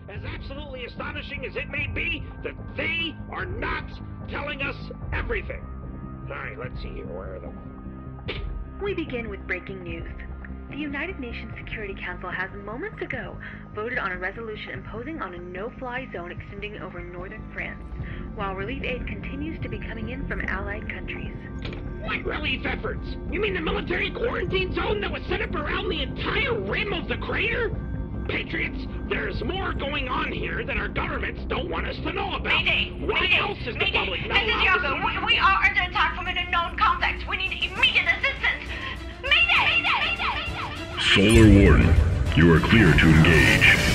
as absolutely astonishing as it may be, that they are not telling us everything. Alright, let's see here. Where are they? We begin with breaking news. The United Nations Security Council has moments ago voted on a resolution imposing on a no-fly zone extending over northern France, while relief aid continues to be coming in from allied countries. What relief efforts? You mean the military quarantine zone that was set up around the entire rim of the crater? Patriots, there's more going on here that our governments don't want us to know about. Mayday! Why Mayday! else is the Mayday! public This not is allowed to Yago. We are under attack from an unknown complex. We need immediate assistance. Mayday! Mayday! Solar Warden, you are clear to engage.